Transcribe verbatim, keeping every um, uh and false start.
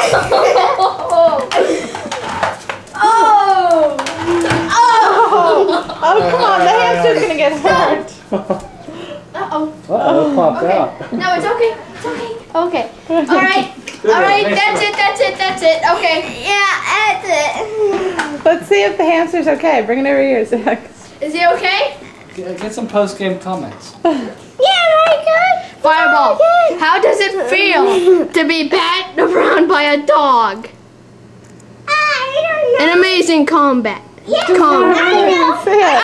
Oh! Oh! Oh, come on, the hamster's gonna get hurt. Uh-oh. Uh-oh, it popped Okay. out. No, it's okay. It's okay. Okay. Alright. Alright, that's it, that's it, that's it. Okay. Yeah, that's it. Let's see if the hamster's okay. Bring it over here, Zach. Is he okay? Get, get some post-game comments. Yeah, very good. Fireball, how does it feel to be patted around by a dog? I don't know. An amazing combat. Yeah, Com- I know. Say it.